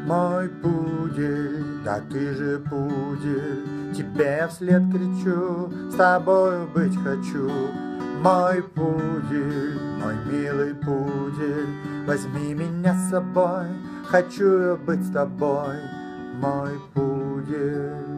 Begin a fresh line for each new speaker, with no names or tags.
Мой пудель, да ты же пудель, тебе вслед кричу, с тобою быть хочу. Мой пудель, мой милый пудель, возьми меня с собой, хочу я быть с тобой, мой пудель.